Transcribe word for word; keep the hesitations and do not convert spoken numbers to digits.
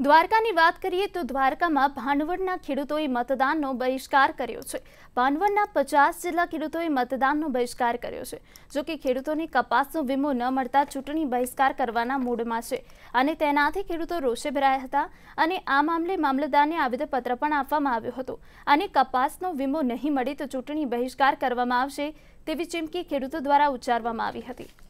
દ્વારકાની વાત કરીએ તો દ્વારકામાં ભાનવડના ખેડૂતોએ મતદાનનો બહિષ્કાર કર્યો છે। ભાનવડના પચાસ જેટલા ખેડૂતોએ મતદાનનો બહિષ્કાર કર્યો છે। જો કે ખેડૂતોને કપાસનો વીમો ન મળતા ચૂંટણી બહિષ્કાર કરવાના મૂડમાં છે અને તેનાથી ખેડૂતો રોષે ભરાયા હતા અને આ મામલે મામલતદારને આવેદનપત્ર પણ આપવામાં આવ્યું હતું અને કપાસનો વીમો નહીં મળે તો ચૂંટણી બહિષ્કાર કરવામાં આવશે તેવી ચીમકી ખેડૂતો દ્વારા ઉચ્ચારવામાં આવી હતી।